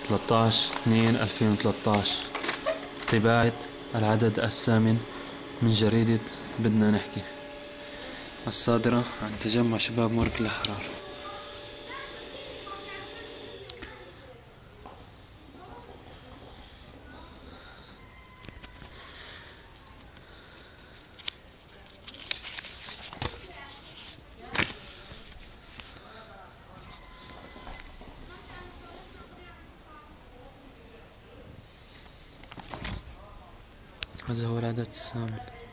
13/2/2013. طباعة العدد الثامن من جريدة بدنا نحكي، الصادرة عن تجمع شباب مرج الأحرار. هذا هو العدد الثامن.